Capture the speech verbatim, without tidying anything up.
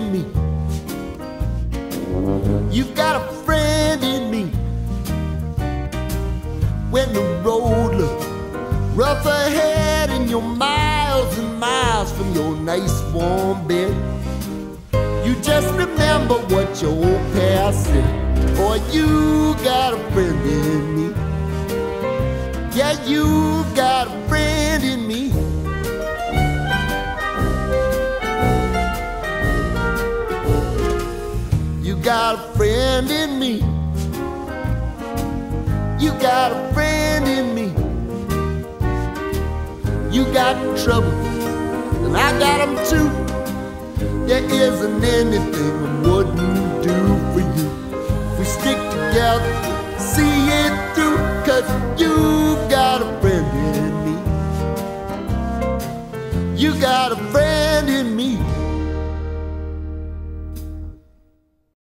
in me. You've got a friend in me. When the road looks rough ahead and you're miles and miles from your nice warm bed, you just remember what your old past said. Boy, you got a friend in me. Yeah, you got a friend in me. You got a friend in me. You got a friend in me. You got trouble, and I got them too. There isn't anything I wouldn't do for you. We stick together, see it through, 'cause you got a friend in me. You got a friend.